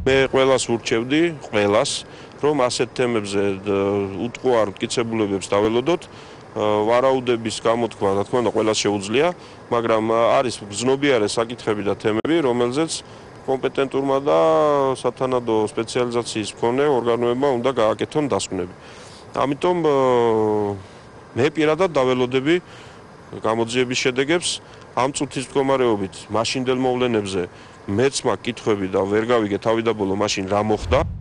მე ყველას ვურჩევდი, ყველას, რომ ასეთ თემებზე უტყუარ მტკიცებულებებს დაველოდოთ. ვარაუდების გამოთქვა, რა თქმა უნდა, ყველას შეუძლია, მაგრამ არის გზნობიარე საკითხები და თემები, რომელზეც კომპეტენტურმა და სათანადო სპეციალიზაციის მქონე ორგანოებმა უნდა გააკეთონ დასკვნები. ამიტომ მე პირადად დაველოდები გამოძიების შედეგებს ამ წუთის მდგომარეობით მაშინდელ მოვლენებზე მეც მაქვს კითხვები და ვერ გავიგე თავიდაბოლო მაშინ რა მოხდა.